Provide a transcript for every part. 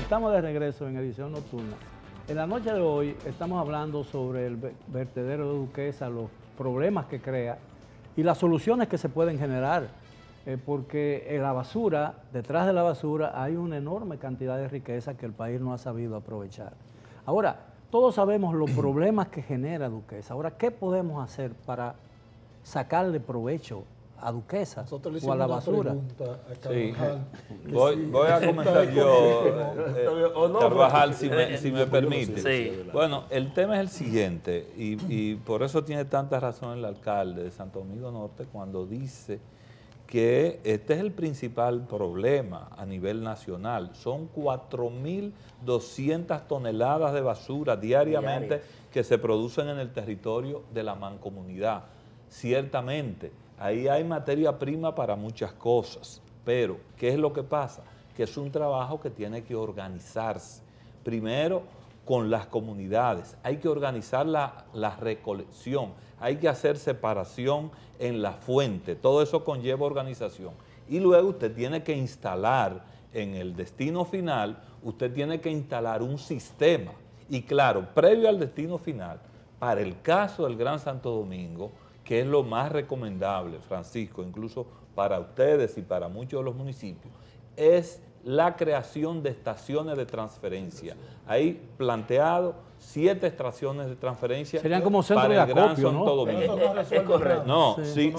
Estamos de regreso en edición nocturna. En la noche de hoy estamos hablando sobre el vertedero de Duquesa, los problemas que crea y las soluciones que se pueden generar, porque en la basura, detrás de la basura, hay una enorme cantidad de riqueza que el país no ha sabido aprovechar. Ahora, todos sabemos los problemas que genera Duquesa. Ahora, ¿qué podemos hacer para sacarle provecho a Duquesa o a la basura? Sí. Voy a comenzar yo, Carvajal, si me permite. Sí. Bueno, el tema es el siguiente, y por eso tiene tanta razón el alcalde de Santo Domingo Norte cuando dice que este es el principal problema a nivel nacional. Son 4.200 toneladas de basura diariamente que se producen en el territorio de la mancomunidad. Ciertamente, ahí hay materia prima para muchas cosas, pero ¿qué es lo que pasa? Que es un trabajo que tiene que organizarse. Primero, con las comunidades, hay que organizar la recolección, hay que hacer separación en la fuente, todo eso conlleva organización. Y luego usted tiene que instalar en el destino final, usted tiene que instalar un sistema. Y claro, previo al destino final, para el caso del Gran Santo Domingo, que es lo más recomendable, Francisco, incluso para ustedes y para muchos de los municipios, es la creación de estaciones de transferencia. Hay planteado 7 estaciones de transferencia. Serían como centro para de el Gran acopio, Santo ¿no? Domingo. Es correcto. No, sí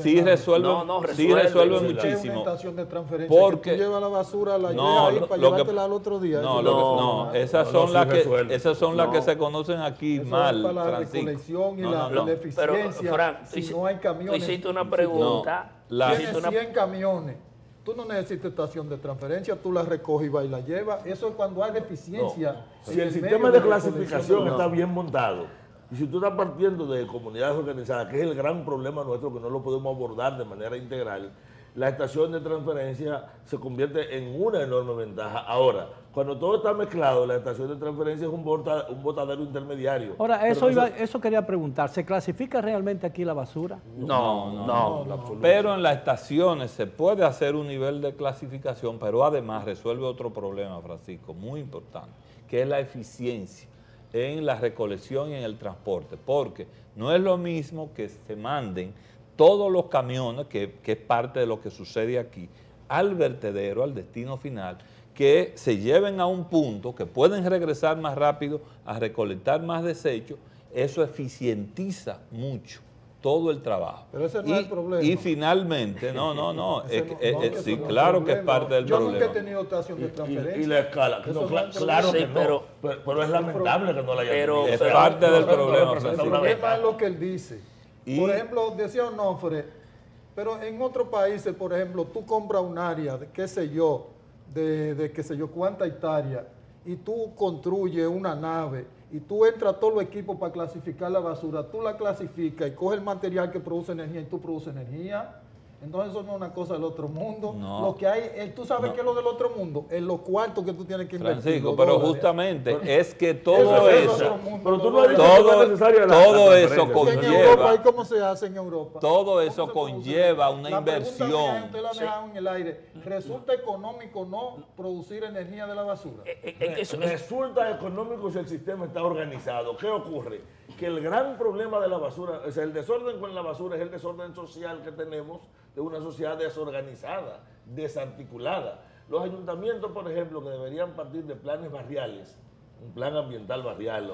resuelve muchísimo. Porque tú llevas la basura, la llevas ahí para llevártela al otro día. Esas son las que se conocen aquí mal, para la Francisco. recolección y la eficiencia. Pero, Frank, si no hay camiones. Tú hiciste una pregunta. Tienes 100 camiones. Tú no necesitas estación de transferencia, tú la recoges y vas y la llevas. Eso es cuando hay deficiencia. Si el sistema de clasificación está bien montado, y si tú estás partiendo de comunidades organizadas, que es el gran problema nuestro, que no lo podemos abordar de manera integral, la estación de transferencia se convierte en una enorme ventaja. Ahora, cuando todo está mezclado, la estación de transferencia es un botadero intermediario. Ahora, eso quería preguntar, ¿se clasifica realmente aquí la basura? No. Pero en las estaciones se puede hacer un nivel de clasificación, pero además resuelve otro problema, Francisco, muy importante, que es la eficiencia en la recolección y en el transporte, porque no es lo mismo que se manden todos los camiones, que es parte de lo que sucede aquí, al vertedero, al destino final, que se lleven a un punto, que pueden regresar más rápido a recolectar más desechos. Eso eficientiza mucho todo el trabajo. Pero ese no es el problema. Y finalmente, sí, claro que es parte del problema. Yo nunca he tenido estación de transferencia. Y la escala, claro que no, pero es lamentable que no la haya tenido. Es parte del problema. El problema es lo que él dice. Por ejemplo, decía Onofre, pero en otros países, por ejemplo, tú compras un área, de qué sé yo, de qué sé yo cuánta hectárea, y tú construyes una nave, y tú entras a todos los equipos para clasificar la basura, tú la clasificas y coges el material que produce energía y tú produces energía. Entonces eso no es una cosa del otro mundo. No. Lo que hay, tú sabes qué es lo del otro mundo, en los cuartos que tú tienes que invertir. Francisco, pero justamente es que todo eso, pero tú no has dicho que no es necesario todo eso en conlleva. Europa, ¿y cómo se hace en Europa? Todo eso conlleva una inversión. Usted la ha dejado en el aire. ¿Resulta económico no producir energía de la basura? Resulta económico si el sistema está organizado. ¿Qué ocurre? Que el gran problema de la basura, o sea, el desorden con la basura es el desorden social que tenemos de una sociedad desorganizada, desarticulada. Los ayuntamientos, por ejemplo, que deberían partir de planes barriales, un plan ambiental barrial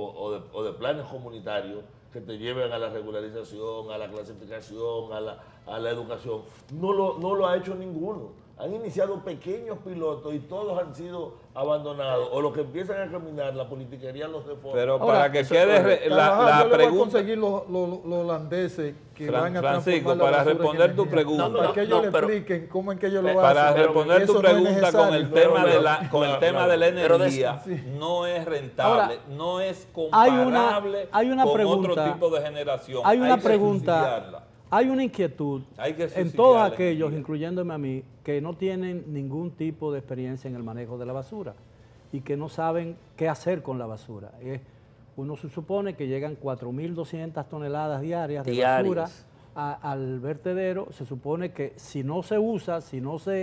o de planes comunitarios que te lleven a la regularización, a la clasificación, a la educación, no lo ha hecho ninguno. Han iniciado pequeños pilotos y todos han sido abandonados. O los que empiezan a caminar, la politiquería los deforma. Pero para que quede la pregunta... Voy a conseguir los holandeses que van a Francisco, para responder tu pregunta... Para que ellos le expliquen cómo es que ellos lo hacen. Para responder tu pregunta con el tema de la energía, sí. No es rentable, Ahora, no es comparable con otro tipo de generación. Hay una que pregunta... subsidiarla. Hay una inquietud en todos aquellos, incluyéndome a mí, que no tienen ningún tipo de experiencia en el manejo de la basura y que no saben qué hacer con la basura. Uno se supone que llegan 4.200 toneladas diarias de basura al vertedero. Se supone que si no se usa, si no se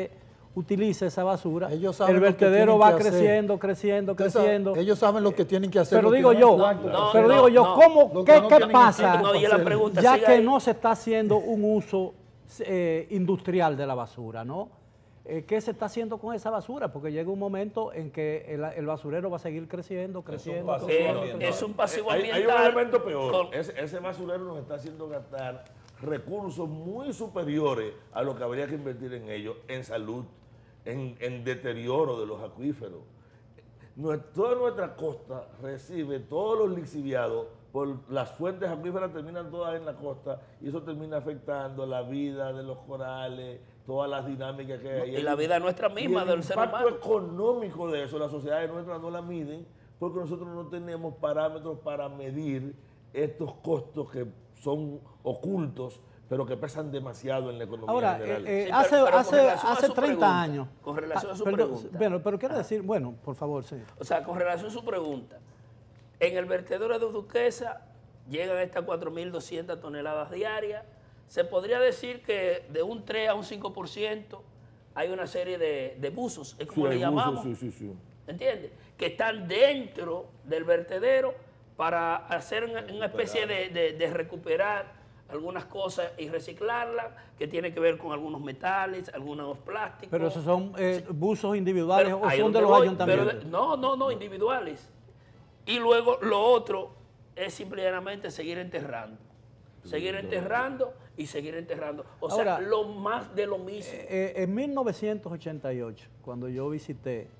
utilice esa basura, Ellos saben el lo que vertedero tienen va que hacer. creciendo, creciendo, creciendo. Ellos saben lo que tienen que hacer. Pero lo digo tienen yo, en cuanto. ¿cómo, Lo que qué no tienen pasa? tiempo No, y la pregunta ya sigue que ahí. no se está haciendo un uso industrial de la basura, ¿no? ¿Qué se está haciendo con esa basura? Porque llega un momento en que el basurero va a seguir creciendo, creciendo. Es un pasivo Hay ambiental. un elemento peor. con- Ese basurero nos está haciendo gastar recursos muy superiores a lo que habría que invertir en ellos, en salud, en deterioro de los acuíferos. Toda nuestra costa recibe todos los lixiviados por las fuentes acuíferas, terminan todas en la costa y eso termina afectando la vida de los corales, todas las dinámicas que hay. Y la vida nuestra misma, del ser El impacto humano. económico de eso, las sociedades nuestras no la miden porque nosotros no tenemos parámetros para medir estos costos que son ocultos, pero que pesan demasiado en la economía Ahora, general. Sí, hace pero con relación a hace su 30 pregunta, años. con relación a su perdón, pregunta. Bueno, pero quiero decir, bueno, por favor, sí. O sea, con relación a su pregunta, en el vertedero de Duquesa llegan estas 4.200 toneladas diarias. Se podría decir que de un 3 a un 5% hay una serie de buzos, es como Sí, le hay llamamos. usos, sí. ¿Entiendes? Que están dentro del vertedero para hacer una especie de recuperar algunas cosas y reciclarlas, que tiene que ver con algunos metales, algunos plásticos. Pero esos son buzos individuales Pero o ahí son de donde los voy, ayuntamientos. pero no, individuales. Y luego lo otro es simplemente seguir enterrando. Seguir enterrando y seguir enterrando. O sea, Ahora, lo más de lo mismo. En 1988, cuando yo visité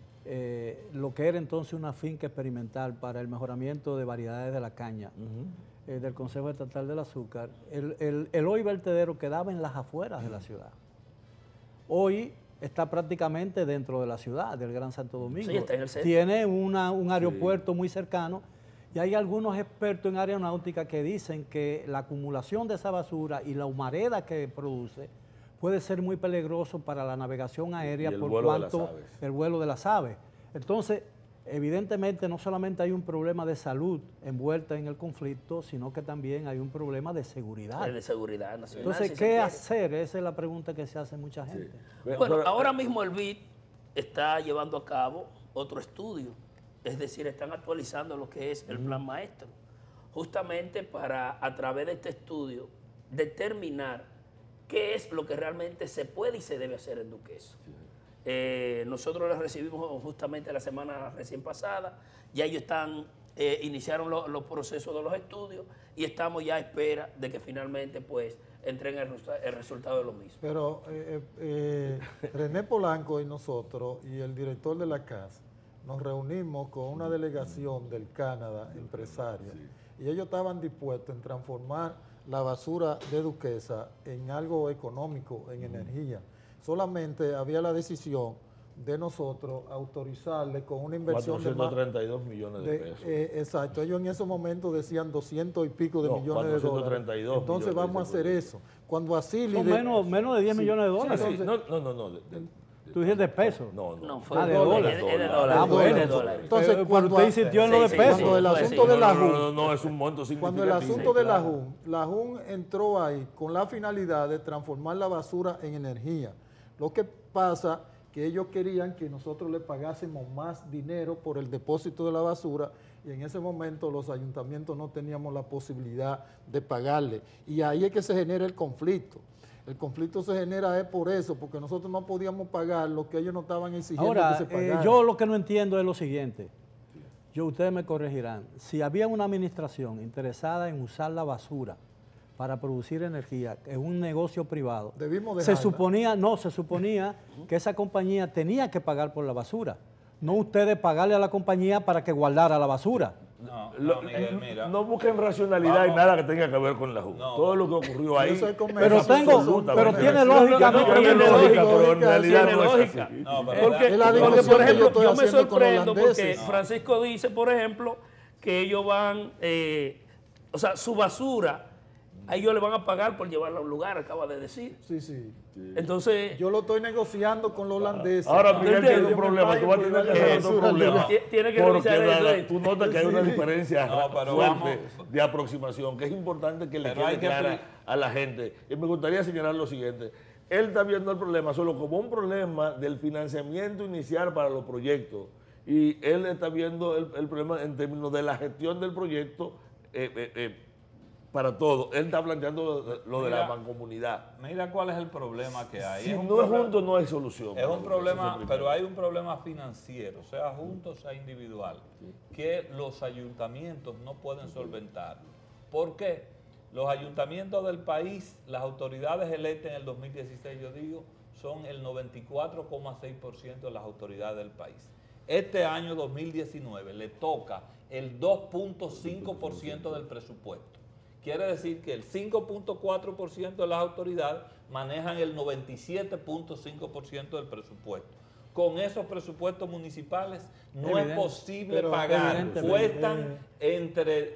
lo que era entonces una finca experimental para el mejoramiento de variedades de la caña del Consejo Estatal del Azúcar, el hoy vertedero quedaba en las afueras de la ciudad. Hoy está prácticamente dentro de la ciudad, del Gran Santo Domingo. Sí, está en el centro. Tiene un aeropuerto muy cercano y hay algunos expertos en aeronáutica que dicen que la acumulación de esa basura y la humareda que produce puede ser muy peligroso para la navegación aérea Y el por vuelo de las cuanto aves. el vuelo de las aves. Entonces, evidentemente no solamente hay un problema de salud envuelta en el conflicto, sino que también hay un problema de seguridad. De seguridad nacional. Entonces, si se ¿qué quiere. hacer? Esa es la pregunta que se hace mucha gente. Bueno, ahora mismo el BID está llevando a cabo otro estudio, es decir, están actualizando lo que es el plan maestro, justamente para, a través de este estudio, determinar qué es lo que realmente se puede y se debe hacer en Duquesa. Nosotros lo recibimos justamente la semana recién pasada, ya ellos iniciaron los procesos de los estudios y estamos ya a espera de que finalmente pues entreguen el resultado de lo mismo. Pero René Polanco y nosotros y el director de la casa nos reunimos con una delegación del Canadá, empresaria, y ellos estaban dispuestos en transformar la basura de Duquesa en algo económico, en energía. Solamente había la decisión de nosotros autorizarle con una inversión de más 432 millones de pesos. exacto, ellos en ese momento decían 200 y pico de No, millones de dólares. 432 Entonces millones, vamos a hacer eso. Cuando así Son menos de 10 millones de dólares. Sí, no. Tú dices de pesos. No, fue de de dólares. dólares. Ah, bueno. de dólares. Entonces, Pero cuando usted insistió en lo de sí, pesos. cuando el sí, asunto sí. de la JUN, No, es un monto cuando significativo. el asunto de la JUN entró ahí con la finalidad de transformar la basura en energía. Lo que pasa que ellos querían que nosotros le pagásemos más dinero por el depósito de la basura y en ese momento los ayuntamientos no teníamos la posibilidad de pagarle. Y ahí es que se genera el conflicto. El conflicto se genera es por eso, porque nosotros no podíamos pagar lo que ellos nos estaban exigiendo Ahora, que se pagara. yo lo que no entiendo es lo siguiente. Ustedes me corregirán. Si había una administración interesada en usar la basura para producir energía, es un negocio privado. Debimos se dejarla. suponía que esa compañía tenía que pagar por la basura. No ustedes pagarle a la compañía para que guardara la basura. No, Miguel, mira. No busquen racionalidad y nada que tenga que ver con la JUN. No. Todo lo que ocurrió ahí. Yo soy con- Pero tiene lógica. Tiene lógica, pero en realidad Tiene no es lógica. así. No, pero Porque, Es la porque, discusión por que yo ejemplo, estoy yo me haciendo con sorprendo porque holandeses. Francisco dice, por ejemplo, que ellos van, o sea, su basura, a ellos le van a pagar por llevarla a un lugar, acaba de decir. Sí. Entonces, Yo lo estoy negociando con los holandeses. Ahora Miguel tiene un Yo me problema, tú vas a tener que hacer otro basura problema. Tiene que Porque revisar eso. tú notas que hay una diferencia No, pero fuerte de aproximación, que es importante que le Pero hay quede que clara a la gente. Y me gustaría señalar lo siguiente. él está viendo el problema solo como un problema del financiamiento inicial para los proyectos. Y él está viendo el problema en términos de la gestión del proyecto para todo. Él está planteando lo de la mancomunidad. Mira cuál es el problema que hay. Si no es junto, no hay solución. Es un problema, pero hay un problema financiero, sea junto, sea individual, que los ayuntamientos no pueden solventar. ¿Por qué? Los ayuntamientos del país, las autoridades electas en el 2016, yo digo, son el 94,6% de las autoridades del país. Este año 2019 le toca el 2,5% del presupuesto. Quiere decir que el 5,4% de las autoridades manejan el 97,5% del presupuesto. Con esos presupuestos municipales no es posible pagar. Cuestan entre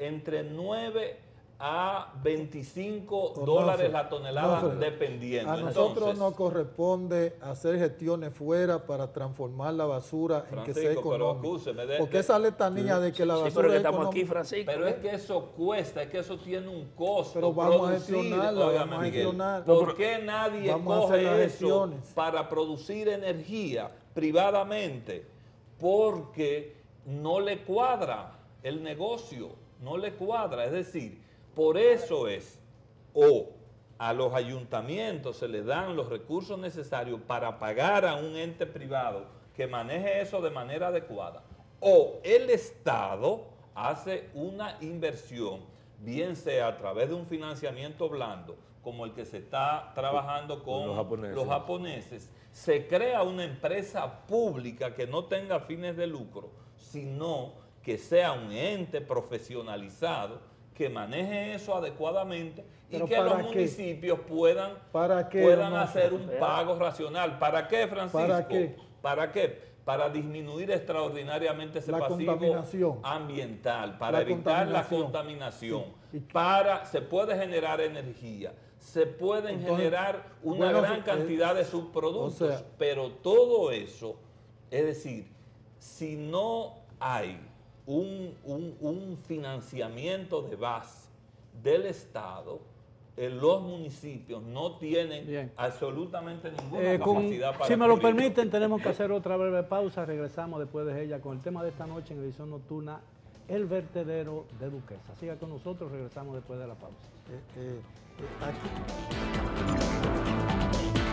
9 a 25 dólares la tonelada, dependiendo. A nosotros nos corresponde hacer gestiones fuera para transformar la basura en que sea económico. Porque esa letanía de que la basura es estamos aquí, Francisco. Pero es que eso cuesta, es que eso tiene un costo. Pero vamos a gestionarla, vamos a gestionar. ¿Por qué nadie coge eso para producir energía privadamente? Porque no le cuadra el negocio, no le cuadra, es decir, por eso es, o a los ayuntamientos se les dan los recursos necesarios para pagar a un ente privado que maneje eso de manera adecuada, o el Estado hace una inversión, bien sea a través de un financiamiento blando, como el que se está trabajando con los japoneses, se crea una empresa pública que no tenga fines de lucro, sino que sea un ente profesionalizado que maneje eso adecuadamente y que los municipios puedan hacer un pago racional. ¿Para qué, Francisco? ¿Para qué? Para disminuir extraordinariamente ese pasivo ambiental, para evitar la contaminación, se puede generar energía, se pueden generar una gran cantidad de subproductos, pero todo eso, es decir, si no hay un financiamiento de base del Estado, los municipios no tienen absolutamente ninguna capacidad para... Si me lo permiten, tenemos que hacer otra breve pausa. Regresamos después de ella con el tema de esta noche en edición nocturna, el vertedero de Duquesa. Siga con nosotros, regresamos después de la pausa.